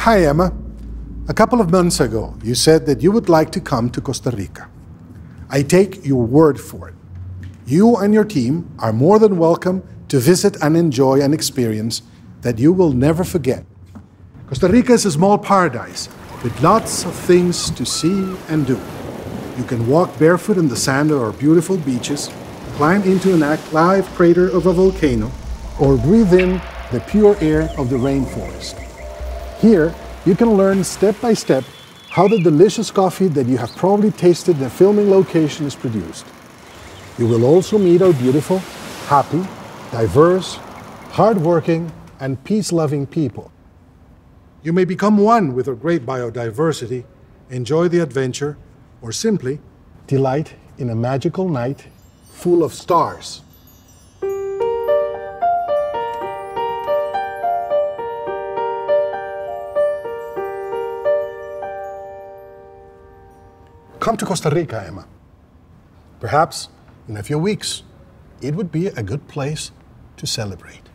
Hi, Emma. A couple of months ago, you said that you would like to come to Costa Rica. I take your word for it. You and your team are more than welcome to visit and enjoy an experience that you will never forget. Costa Rica is a small paradise with lots of things to see and do. You can walk barefoot in the sand of our beautiful beaches, climb into an active crater of a volcano, or breathe in the pure air of the rainforest. Here, you can learn step by step how the delicious coffee that you have probably tasted in a filming location is produced. You will also meet our beautiful, happy, diverse, hardworking, and peace-loving people. You may become one with our great biodiversity, enjoy the adventure, or simply delight in a magical night full of stars. Come to Costa Rica, Emma. Perhaps in a few weeks, it would be a good place to celebrate.